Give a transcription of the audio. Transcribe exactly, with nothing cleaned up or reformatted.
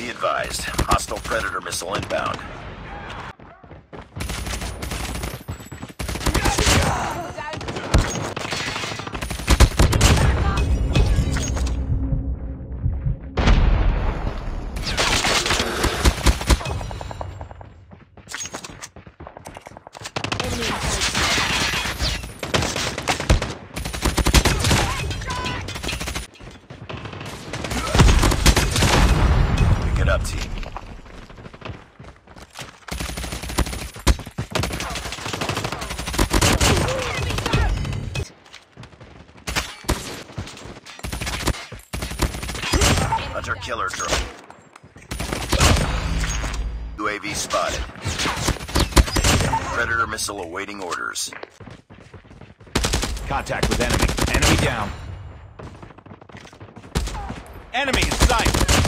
Be advised, hostile predator missile inbound. Pick it up, team. Hunter killer drone. U A V spotted. Predator missile awaiting orders. Contact with enemy. Enemy down. Enemy in sight.